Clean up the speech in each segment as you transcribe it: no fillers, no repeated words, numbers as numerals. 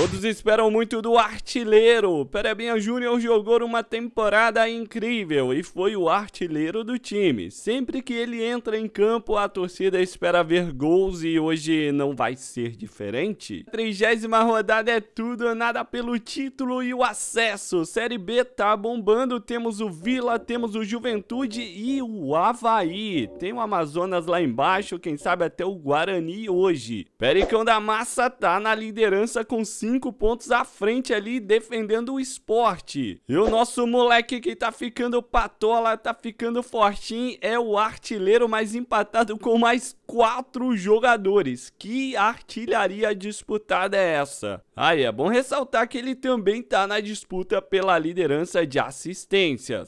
Todos esperam muito do artilheiro. Perebinha Júnior jogou uma temporada incrível e foi o artilheiro do time. Sempre que ele entra em campo, a torcida espera ver gols e hoje não vai ser diferente. 30ª rodada é tudo ou nada pelo título e o acesso. Série B tá bombando, temos o Vila, temos o Juventude e o Avaí. Tem o Amazonas lá embaixo, quem sabe até o Guarani hoje. Pericão da Massa tá na liderança com 5 pontos à frente ali, defendendo o Sport. E o nosso moleque que tá ficando patola, tá ficando fortinho, é o artilheiro, mais empatado com mais 4 jogadores. Que artilharia disputada é essa? Aí é bom ressaltar que ele também tá na disputa pela liderança de assistências.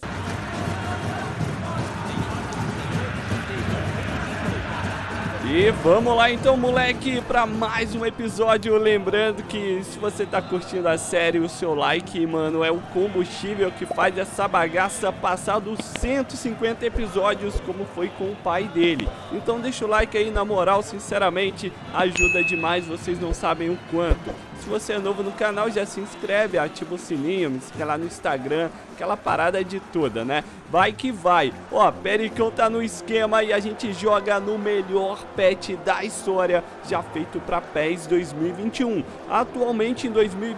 E vamos lá então, moleque, para mais um episódio. Lembrando que se você tá curtindo a série, o seu like, mano, é o combustível que faz essa bagaça passar dos 150 episódios, como foi com o pai dele. Então deixa o like aí, na moral, sinceramente, ajuda demais, vocês não sabem o quanto. Se você é novo no canal, já se inscreve, ativa o sininho, me siga lá no Instagram, aquela parada de toda, né? Vai que vai. Ó, Pericão tá no esquema e a gente joga no melhor patch da história, já feito pra PES 2021. Atualmente em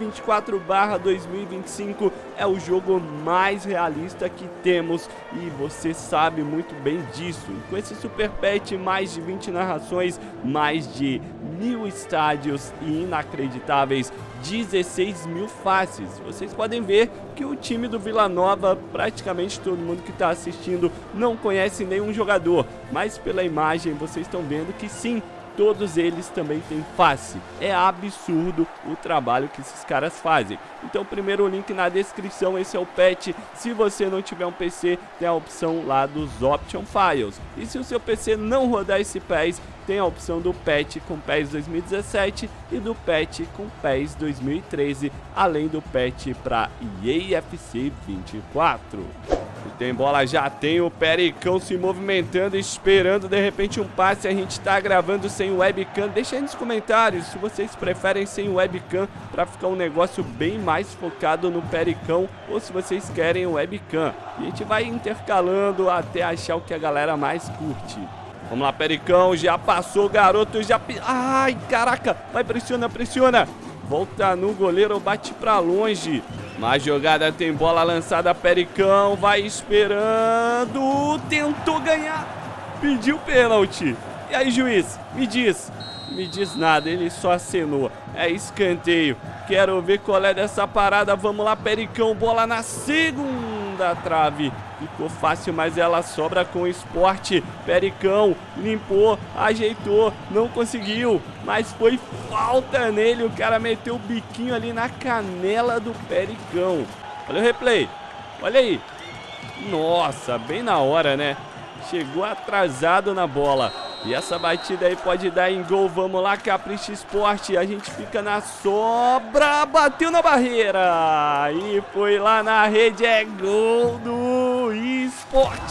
2024/2025 é o jogo mais realista que temos e você sabe muito bem disso. Com esse super patch, mais de 20 narrações, mais de 1000 estádios e inacreditáveis 16.000 faces. Vocês podem ver que o time do Vila Nova, praticamente todo mundo que está assistindo não conhece nenhum jogador, mas pela imagem vocês estão vendo que sim, todos eles também têm face. É absurdo o trabalho que esses caras fazem. Então, primeiro o link na descrição, esse é o patch. Se você não tiver um PC, tem a opção lá dos Option Files. E se o seu PC não rodar esse PES, tem a opção do patch com PES 2017 e do patch com PES 2013, além do patch para EAFC 24. Tem bola, já tem o Pericão se movimentando, esperando de repente um passe. A gente tá gravando sem webcam. Deixa aí nos comentários se vocês preferem sem webcam para ficar um negócio bem mais focado no Pericão, ou se vocês querem webcam. E a gente vai intercalando até achar o que a galera mais curte. Vamos lá, Pericão, já passou, garoto, já... Ai, caraca, vai, pressiona, pressiona. Volta no goleiro, bate pra longe. Mais jogada, tem bola lançada, Pericão, vai esperando, tentou ganhar, pediu pênalti. E aí, juiz, me diz nada, ele só acenou. É escanteio, quero ver qual é dessa parada. Vamos lá, Pericão, bola na segunda trave. Ficou fácil, mas ela sobra com o Sport. Pericão limpou, ajeitou, não conseguiu, mas foi falta nele. O cara meteu o biquinho ali na canela do Pericão. Olha o replay, olha aí. Nossa, bem na hora, né? Chegou atrasado na bola. E essa batida aí pode dar em gol. Vamos lá, Capricha Sport. A gente fica na sobra. Bateu na barreira. E foi lá na rede. É gol do Sport.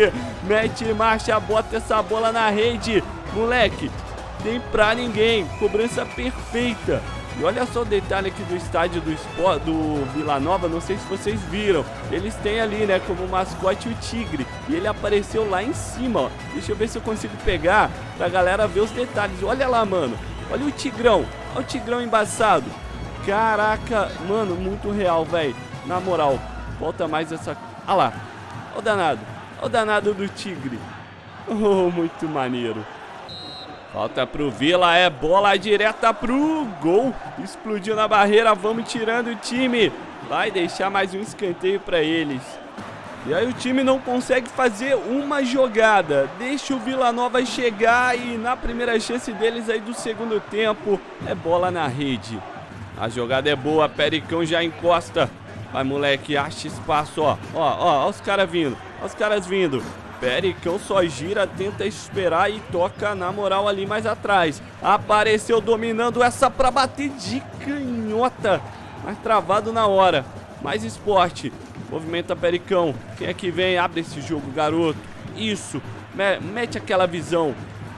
Mete marcha, bota essa bola na rede. Moleque, tem pra ninguém. Cobrança perfeita. E olha só o detalhe aqui do estádio do Vila Nova, não sei se vocês viram. Eles têm ali, né, como mascote o tigre. E ele apareceu lá em cima, ó. Deixa eu ver se eu consigo pegar pra galera ver os detalhes. Olha lá, mano. Olha o tigrão. Olha o tigrão embaçado. Caraca, mano, muito real, velho. Na moral, volta mais essa... Olha lá. Olha o danado. Olha o danado do tigre. Oh, muito maneiro. Falta pro Vila, é bola direta pro gol. Explodiu na barreira, vamos tirando o time. Vai deixar mais um escanteio pra eles. E aí o time não consegue fazer uma jogada. Deixa o Vila Nova chegar e na primeira chance deles aí do segundo tempo, é bola na rede. A jogada é boa, Pericão já encosta. Vai, moleque, acha espaço, ó. Ó os caras vindo, ó os caras vindo. Pericão só gira, tenta esperar e toca na moral ali mais atrás. Apareceu dominando essa pra bater de canhota, mas travado na hora. Mais Sport, movimenta Pericão. Quem é que vem? Abre esse jogo, garoto. Isso, mete aquela visão.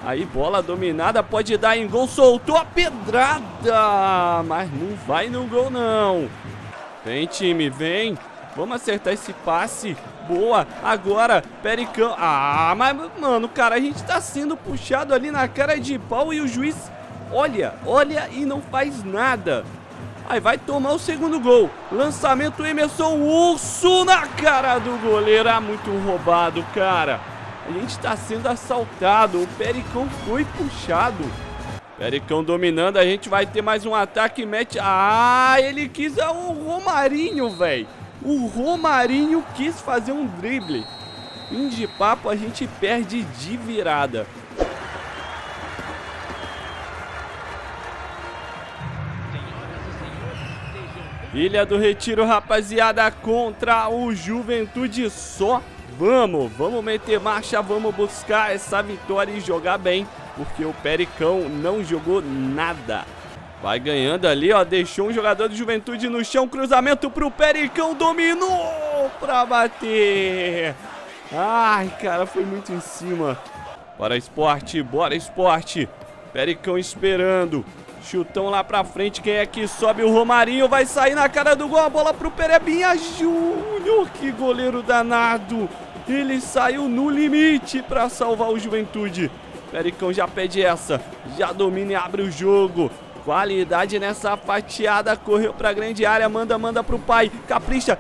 Aí, bola dominada, pode dar em gol, soltou a pedrada, mas não vai no gol não. Vem, time, vem. Vamos acertar esse passe. Boa, agora, Pericão. Ah, mas, mano, cara, a gente tá sendo puxado ali na cara de pau e o juiz olha e não faz nada. Aí vai tomar o segundo gol. Lançamento Emerson Urso na cara do goleiro. Ah, muito roubado, cara. A gente tá sendo assaltado. O Pericão foi puxado. Pericão dominando. A gente vai ter mais um ataque. Mete. Ah, ele quis o Romarinho, velho. O Romarinho quis fazer um drible. Fim de papo, a gente perde de virada. Ilha do Retiro, rapaziada, contra o Juventude. Só vamos meter marcha, vamos buscar essa vitória e jogar bem, porque o Pericão não jogou nada. Vai ganhando ali, ó, deixou um jogador do Juventude no chão, cruzamento pro Pericão, dominou pra bater. Ai, cara, foi muito em cima. Bora, Esporte, bora, Esporte. Pericão esperando. Chutão lá pra frente, quem é que sobe? O Romarinho vai sair na cara do gol, a bola pro Perebinha Júnior, que goleiro danado. Ele saiu no limite pra salvar o Juventude. Pericão já pede essa, já domina e abre o jogo. Qualidade nessa fatiada, correu pra grande área, manda pro pai, capricha.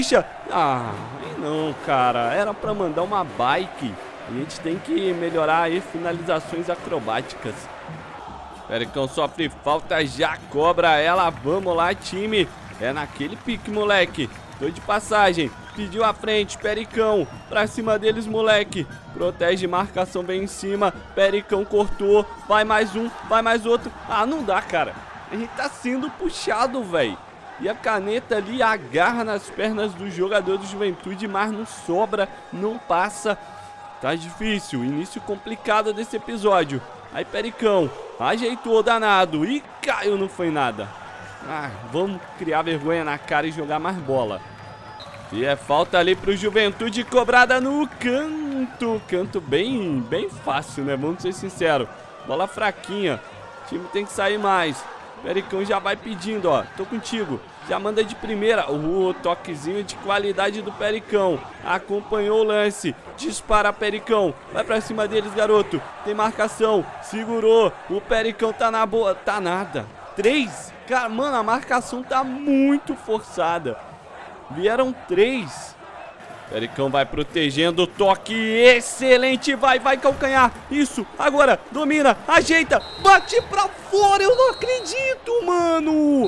Ah, não, cara, era pra mandar uma bike. A gente tem que melhorar aí finalizações acrobáticas. Pericão sofre falta, já cobra ela. Vamos lá, time. É naquele pique, moleque. Tô de passagem. Pediu a frente, Pericão. Pra cima deles, moleque. Protege, marcação bem em cima. Pericão cortou. Vai mais um, vai mais outro. Ah, não dá, cara. A gente tá sendo puxado, velho. E a caneta ali agarra nas pernas do jogador do Juventude, mas não sobra, não passa. Tá difícil. Início complicado desse episódio. Aí Pericão ajeitou, danado, e caiu, não foi nada. Ah, vamos criar vergonha na cara e jogar mais bola. E é falta ali pro Juventude, cobrada no canto. Canto bem fácil, né? Vamos ser sinceros. Bola fraquinha. O time tem que sair mais. Pericão já vai pedindo, ó. Tô contigo. Já manda de primeira. O toquezinho de qualidade do Pericão. Acompanhou o lance. Dispara, Pericão. Vai pra cima deles, garoto. Tem marcação. Segurou. O Pericão tá na boa. Tá nada. 3. Cara, mano, a marcação tá muito forçada. Vieram 3. Pericão vai protegendo, toque excelente, vai calcanhar, isso, agora, domina, ajeita, bate pra fora, eu não acredito, mano.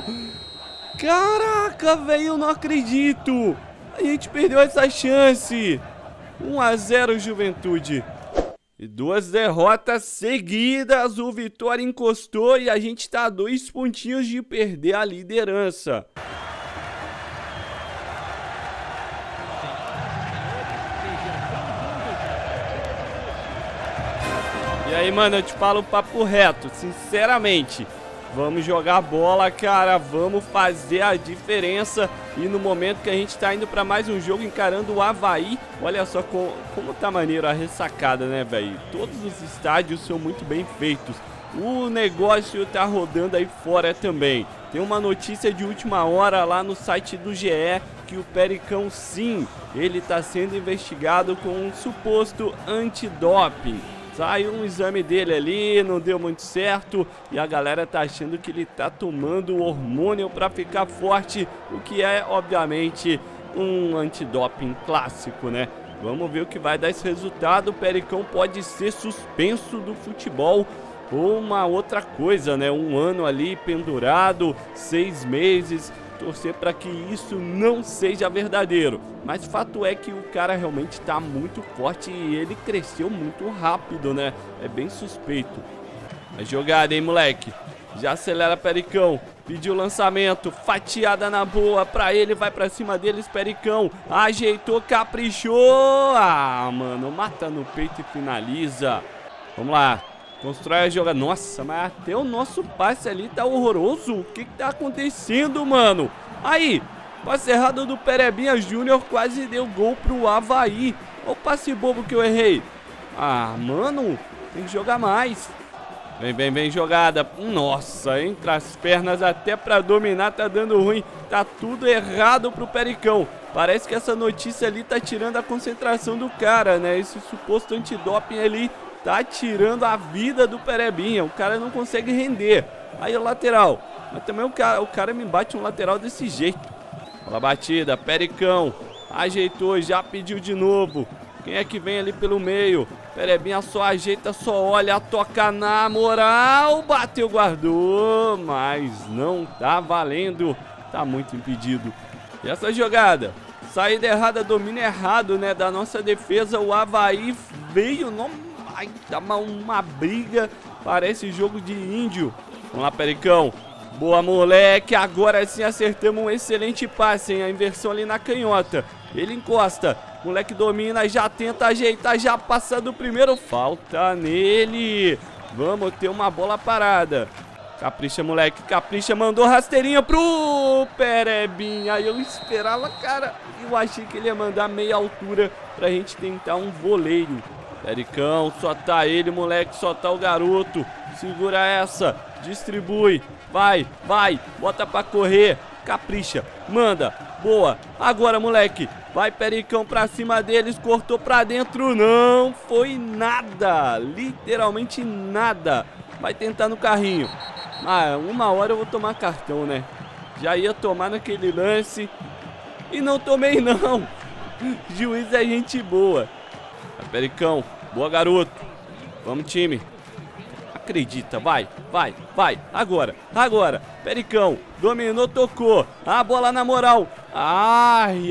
Caraca, velho, eu não acredito. A gente perdeu essa chance. 1-0 Juventude. E 2 derrotas seguidas, o Vitória encostou e a gente tá a 2 pontinhos de perder a liderança. E aí, mano, eu te falo um papo reto, sinceramente. Vamos jogar bola, cara, vamos fazer a diferença. E no momento que a gente tá indo pra mais um jogo encarando o Avaí, olha só como tá maneiro a ressacada, né, velho? Todos os estádios são muito bem feitos. O negócio tá rodando aí fora também. Tem uma notícia de última hora lá no site do GE que o Pericão, sim, ele tá sendo investigado com um suposto antidoping. Saiu um exame dele ali, não deu muito certo e a galera tá achando que ele tá tomando hormônio pra ficar forte, o que é, obviamente, um antidoping clássico, né? Vamos ver o que vai dar esse resultado. O Pericão pode ser suspenso do futebol ou uma outra coisa, né? 1 ano ali pendurado, 6 meses. Torcer para que isso não seja verdadeiro. Mas fato é que o cara realmente tá muito forte e ele cresceu muito rápido, né? É bem suspeito. A jogada, hein, moleque? Já acelera Pericão. Pediu lançamento, fatiada na boa pra ele, vai pra cima deles, Pericão. Ajeitou, caprichou. Ah, mano, mata no peito e finaliza. Vamos lá. Constrói a jogada. Nossa, mas até o nosso passe ali tá horroroso. O que tá acontecendo, mano? Aí, passe errado do Perebinha Júnior quase deu gol pro Avaí. Olha o passe bobo que eu errei. Ah, mano, Tem que jogar mais. Vem jogada. Nossa, entre as pernas até pra dominar tá dando ruim. Tá tudo errado pro Pericão. Parece que essa notícia ali tá tirando a concentração do cara, né? Esse suposto antidoping ali tá tirando a vida do Perebinha. O cara não consegue render. Aí o lateral. Mas também o cara me bate um lateral desse jeito. Bola batida, Pericão. Ajeitou, já pediu de novo. Quem é que vem ali pelo meio? Perebinha só ajeita, só olha, toca na moral. Bateu, guardou, mas não tá valendo. Tá muito impedido. E essa jogada? Saída errada, domínio errado, né? Da nossa defesa. O Avaí veio, não... Ai, dá uma briga. Parece jogo de índio. Vamos lá, Pericão. Boa, moleque. Agora sim acertamos um excelente passe, hein? A inversão ali na canhota. Ele encosta. Moleque domina, já tenta ajeitar, já passa do primeiro. Falta nele. Vamos ter uma bola parada. Capricha, moleque, capricha. Mandou rasteirinha pro Perebinha. Eu esperava, cara. Eu achei que ele ia mandar meia altura pra gente tentar um voleio. Pericão, só tá ele, moleque, só tá o garoto. Segura essa, distribui. Vai, bota pra correr. Capricha, manda, boa. Agora, moleque, vai Pericão pra cima deles, cortou pra dentro, não foi nada, literalmente nada. Vai tentar no carrinho. Ah, uma hora eu vou tomar cartão, né? Já ia tomar naquele lance e não tomei não. Juiz é gente boa. Vai, Pericão, boa, garoto. Vamos, time. Acredita, vai. Agora. Pericão, dominou, tocou. A bola na moral. Ai.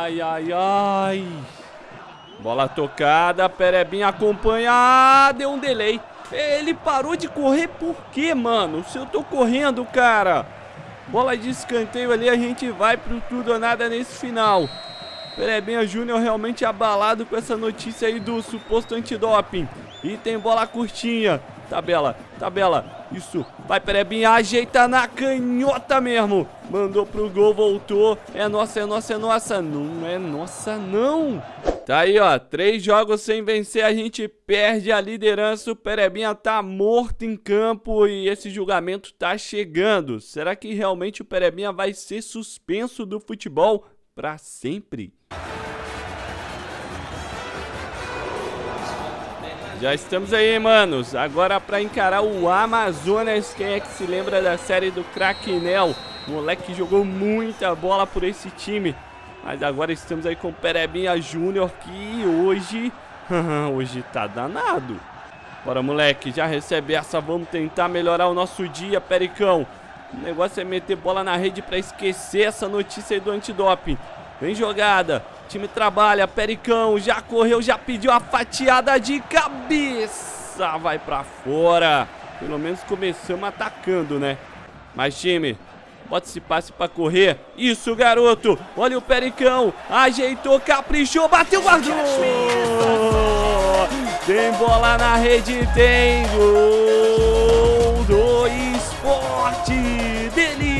Bola tocada, Perebinha acompanha. Deu um delay. Ele parou de correr por quê, mano? Se eu tô correndo, cara. Bola de escanteio ali, a gente vai pro tudo ou nada nesse final. Perebinha Júnior realmente abalado com essa notícia aí do suposto antidoping. E tem bola curtinha. Tabela. Isso. Vai, Perebinha. Ajeita na canhota mesmo. Mandou pro gol, voltou. É nossa. Não é nossa, não. Tá aí, ó. 3 jogos sem vencer. A gente perde a liderança. O Perebinha tá morto em campo e esse julgamento tá chegando. Será que realmente o Perebinha vai ser suspenso do futebol pra sempre? Já estamos aí, manos. Agora pra encarar o Amazonas. Quem é que se lembra da série do Craquinel? O moleque jogou muita bola por esse time. Mas agora estamos aí com o Perebinha Júnior, que hoje... hoje tá danado. Bora, moleque. Já recebe essa. Vamos tentar melhorar o nosso dia, Pericão. O negócio é meter bola na rede pra esquecer essa notícia aí do antidoping. Vem jogada. Time trabalha, Pericão, já correu, já pediu a fatiada de cabeça. Vai pra fora. Pelo menos começamos atacando, né? Mas, time, bota esse passe pra correr. Isso, garoto. Olha o Pericão. Ajeitou, caprichou, bateu, guardou. Tem bola na rede, tem gol do Sport dele.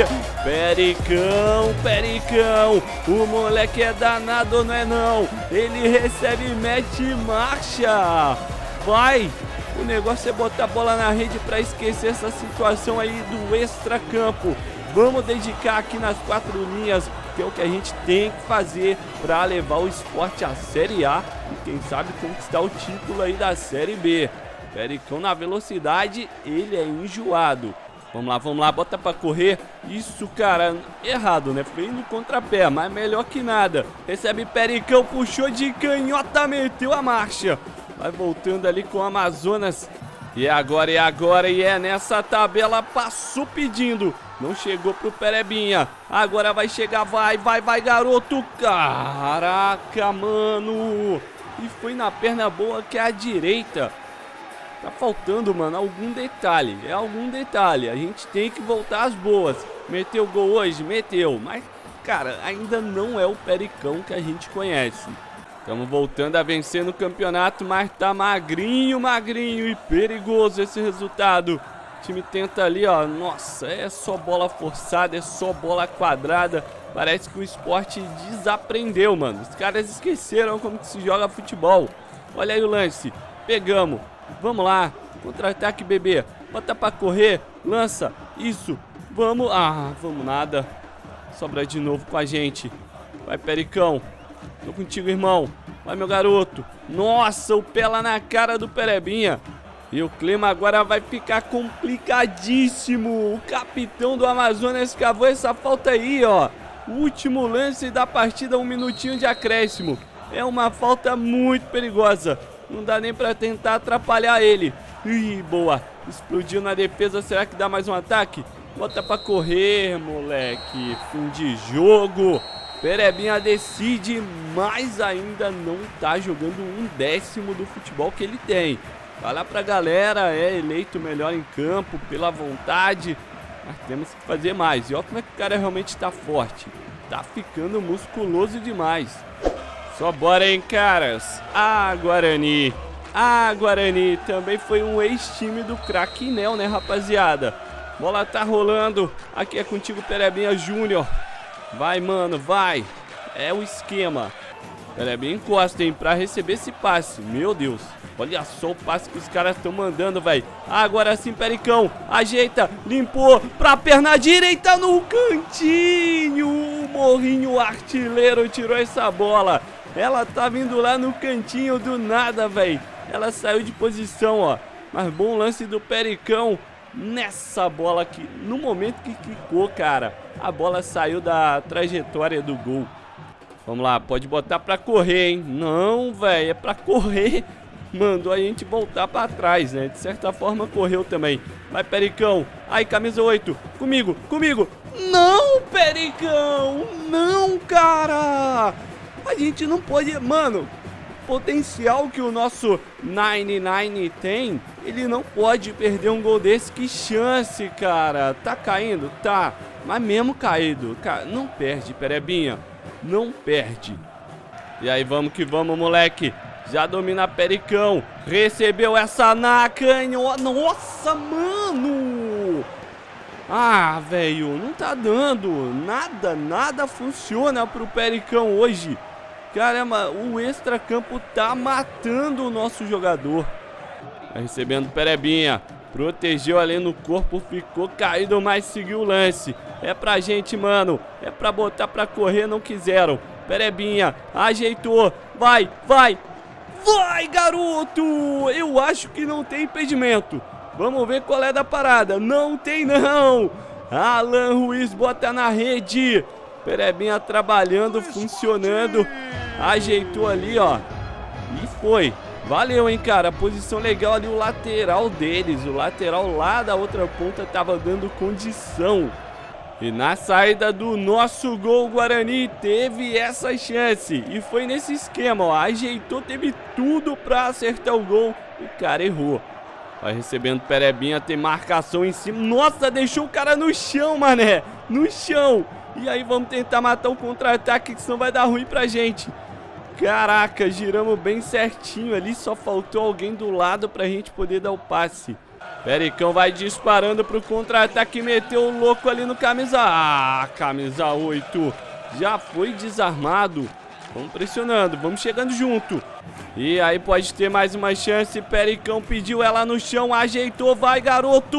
Pericão, o moleque é danado, não é não? Ele recebe, mete marcha. Vai, o negócio é botar a bola na rede pra esquecer essa situação aí do extracampo. Vamos dedicar aqui nas 4 linhas, que é o que a gente tem que fazer pra levar o Sport à Série A e quem sabe conquistar o título aí da Série B. Pericão na velocidade, ele é enjoado. Vamos lá, bota pra correr. Isso, cara, errado, né? Foi no contrapé, mas melhor que nada. Recebe Pericão, puxou de canhota, meteu a marcha. Vai voltando ali com o Amazonas. E agora, e é nessa tabela, passou pedindo. Não chegou pro Perebinha. Agora vai chegar, vai, garoto. Caraca, mano. E foi na perna boa, que é a direita. Tá faltando, mano, algum detalhe. É algum detalhe. A gente tem que voltar às boas. Meteu gol hoje? Meteu. Mas, cara, ainda não é o Pericão que a gente conhece. Estamos voltando a vencer no campeonato, mas tá magrinho e perigoso esse resultado. O time tenta ali, ó. Nossa, é só bola forçada, é só bola quadrada. Parece que o Sport desaprendeu, mano. Os caras esqueceram como que se joga futebol. Olha aí o lance. Pegamos. Vamos lá. Contra-ataque, bebê. Bota pra correr. Lança. Isso. Vamos. Ah, vamos nada. Sobra de novo com a gente. Vai, Pericão. Tô contigo, irmão. Vai, meu garoto. Nossa, o pé lá na cara do Perebinha. E o clima agora vai ficar complicadíssimo. O capitão do Amazonas cavou essa falta aí, ó. Último lance da partida, 1 minutinho de acréscimo. É uma falta muito perigosa. Não dá nem pra tentar atrapalhar ele. Ih, boa. Explodiu na defesa. Será que dá mais um ataque? Bota pra correr, moleque. Fim de jogo. Perebinha decide, mas ainda não tá jogando 1/10 do futebol que ele tem. Vai lá pra galera, é eleito o melhor em campo, pela vontade. Mas temos que fazer mais. E olha como é que o cara realmente tá forte. Tá ficando musculoso demais. Só bora, hein, caras. Ah, Guarani. Ah, Guarani. Também foi um ex-time do craque Inel, né, rapaziada? Bola tá rolando. Aqui é contigo, Perebinha Júnior. Vai, mano, vai. É o esquema. Perebinha encosta, hein, pra receber esse passe. Meu Deus. Olha só o passe que os caras estão mandando, velho. Agora sim, Pericão. Ajeita, limpou pra perna direita no cantinho. O Morrinho artilheiro tirou essa bola. Ela tá vindo lá no cantinho do nada, velho. Ela saiu de posição, ó. Mas bom lance do Pericão nessa bola aqui. No momento que quicou, cara, a bola saiu da trajetória do gol. Vamos lá, pode botar pra correr, hein? Não, velho, é pra correr. Mandou a gente voltar pra trás, né? De certa forma, correu também. Vai, Pericão. Ai, camisa 8. Comigo, comigo. Não, Pericão. Não, cara. A gente não pode... Mano, o potencial que o nosso 99 tem, ele não pode perder um gol desse. Que chance, cara. Tá caindo? Tá. Mas mesmo caído. Cara, não perde, Perebinha. Não perde. E aí, vamos que vamos, moleque. Já domina Pericão. Recebeu essa na canhota. Nossa, mano. Ah, velho. Não tá dando. Nada funciona pro Pericão hoje. Caramba, o extracampo tá matando o nosso jogador. Vai recebendo Perebinha. Protegeu ali no corpo. Ficou caído, mas seguiu o lance. É pra gente, mano. É pra botar pra correr, não quiseram. Perebinha. Ajeitou. Vai, vai. Vai, garoto! Eu acho que não tem impedimento. Vamos ver qual é da parada. Não tem, não. Alan Ruiz bota na rede. Perebinha trabalhando, funcionando. Ajeitou ali, ó. E foi. Valeu, hein, cara. Posição legal ali, o lateral deles. O lateral lá da outra ponta tava dando condição. E na saída do nosso gol, o Guarani teve essa chance. E foi nesse esquema, ó. Ajeitou, teve tudo pra acertar o gol. O cara errou. Vai recebendo Perebinha, tem marcação em cima. Nossa, deixou o cara no chão, mané. No chão. E aí vamos tentar matar o contra-ataque, que senão vai dar ruim pra gente. Caraca, giramos bem certinho ali. Só faltou alguém do lado pra gente poder dar o passe. Pericão vai disparando pro contra-ataque, meteu o louco ali no camisa... Ah, camisa 8. Já foi desarmado. Vamos pressionando, vamos chegando junto. E aí pode ter mais uma chance. Pericão pediu ela no chão, ajeitou, vai, garoto.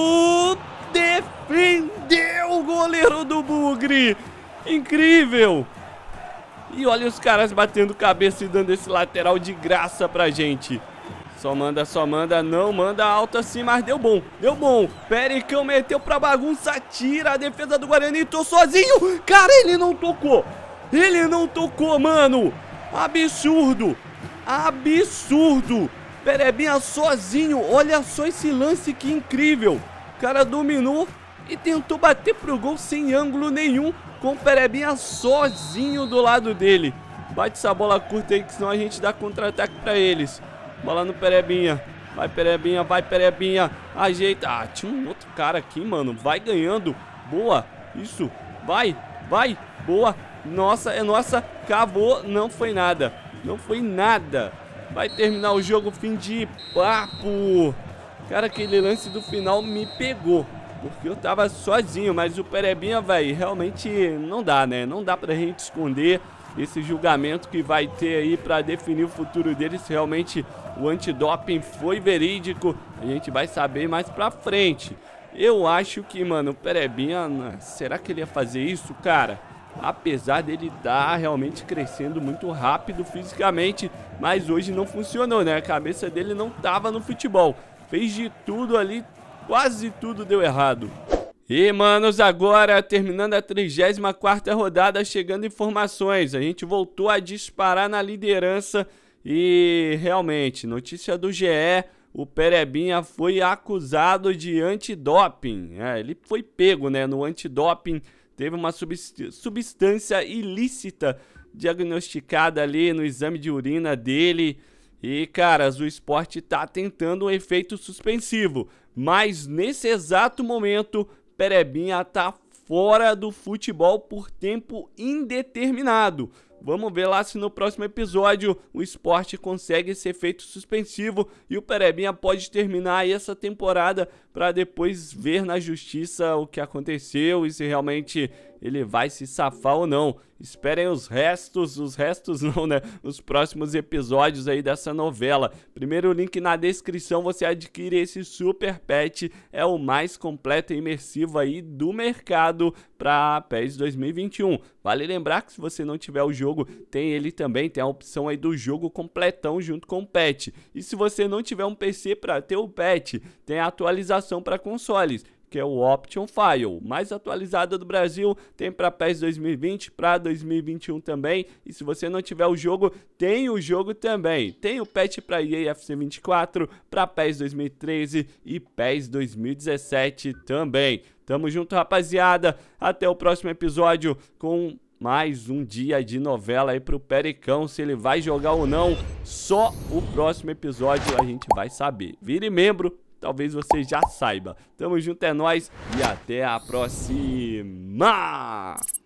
Defendeu o goleiro do Bugre. Incrível. E olha os caras batendo cabeça e dando esse lateral de graça pra gente. Só manda, não manda alto assim, mas deu bom, deu bom. Pericão meteu pra bagunça, tira a defesa do Guarani, tô sozinho. Cara, ele não tocou, mano. Absurdo, absurdo. Perebinha sozinho, olha só esse lance, que incrível. O cara dominou e tentou bater pro gol sem ângulo nenhum, com o Perebinha sozinho do lado dele. Bate essa bola curta aí, que senão a gente dá contra-ataque pra eles. Bola no Perebinha. Vai, Perebinha, vai, Perebinha. Ajeita. Ah, tinha um outro cara aqui, mano. Vai ganhando. Boa. Isso. Vai, vai. Boa. Nossa, é nossa. Cavou. Não foi nada. Não foi nada. Vai terminar o jogo, fim de papo. Cara, aquele lance do final me pegou. Porque eu tava sozinho. Mas o Perebinha, velho, realmente não dá, né? Não dá pra gente esconder. esse julgamento que vai ter aí para definir o futuro dele, se realmente o antidoping foi verídico. A gente vai saber mais pra frente. Eu acho que, mano, o Perebinha, será que ele ia fazer isso, cara? Apesar dele estar realmente crescendo muito rápido fisicamente, mas hoje não funcionou, né? A cabeça dele não tava no futebol. Fez de tudo ali, quase tudo deu errado. E, manos, agora, terminando a 34ª rodada, chegando informações. A gente voltou a disparar na liderança e, realmente, notícia do GE, o Perebinha foi acusado de antidoping. Ele foi pego, né, no antidoping. Teve uma substância ilícita diagnosticada ali no exame de urina dele. E, caras, o esporte tá tentando um efeito suspensivo. Mas, nesse exato momento, Perebinha tá fora do futebol por tempo indeterminado. Vamos ver lá se no próximo episódio o esporte consegue esse efeito suspensivo e o Perebinha pode terminar aí essa temporada para depois ver na justiça o que aconteceu e se realmente ele vai se safar ou não. Esperem os restos não, né? Os próximos episódios aí dessa novela. Primeiro link na descrição, você adquire esse Super Pet, é o mais completo e imersivo aí do mercado para PES 2021. Vale lembrar que se você não tiver o jogo, tem ele também, tem a opção aí do jogo completão junto com o Pet. E se você não tiver um PC para ter o Pet, tem a atualização para consoles, que é o Option File, mais atualizada do Brasil, tem para PES 2020, para 2021 também, e se você não tiver o jogo, tem o jogo também, tem o patch para EA FC24, para PES 2013 e PES 2017 também. Tamo junto, rapaziada, até o próximo episódio com mais um dia de novela aí pro Pericão, se ele vai jogar ou não, só o próximo episódio a gente vai saber. Vire membro, talvez você já saiba. Tamo junto, é nóis e até a próxima!